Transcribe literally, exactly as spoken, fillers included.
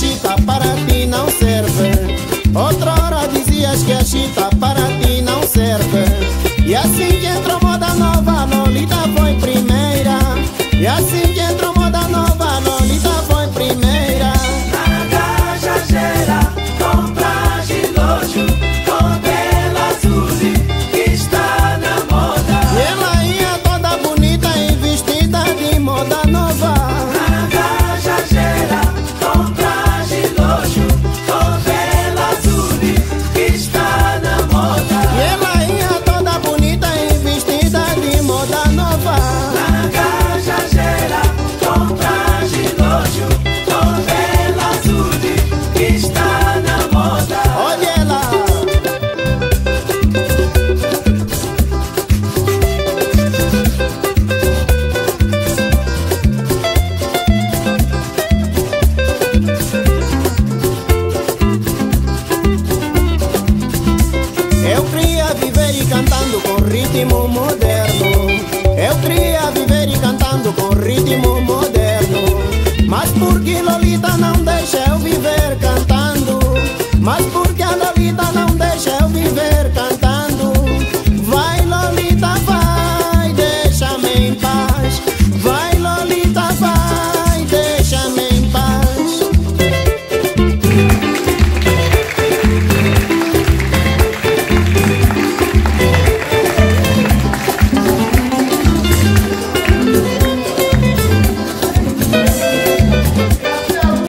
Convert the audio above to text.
chita para ti não serve. Outrora dizias que a chita para ti não serve. E assim que entrou moda nova, Lolita foi primeira. E assim que entrou moda nova, Lolita foi primeira. Na Cajajera, compras de luxo, modelo azul que está na moda. E ela ia toda bonita e vestida de moda nova. Na Cajajera, compras de luxo, modelo azul que está na moda. E ela ia toda bonita e vestida de moda nova. Na Cajajera, compras de luxo, modelo azul que está na moda. Olha ela. Eu queria viver e cantando com ritmo moderno. Eu queria viver e cantando com ritmo moderno. Mas por que Lolita não deixa eu viver cantando? Mas por